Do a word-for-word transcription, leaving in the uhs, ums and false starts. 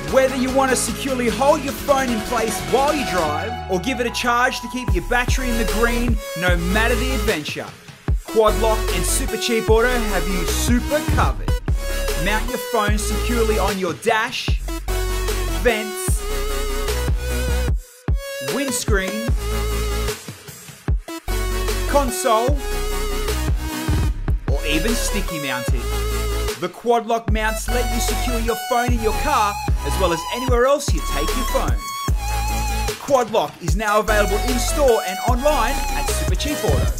Whether you want to securely hold your phone in place while you drive, or give it a charge to keep your battery in the green, no matter the adventure, Quad Lock and Supercheap Auto have you super covered. Mount your phone securely on your dash, vents, windscreen, console, or even sticky mounted. The Quad Lock mounts let you secure your phone in your car as well as anywhere else you take your phone. Quad Lock is now available in store and online at Supercheap Auto.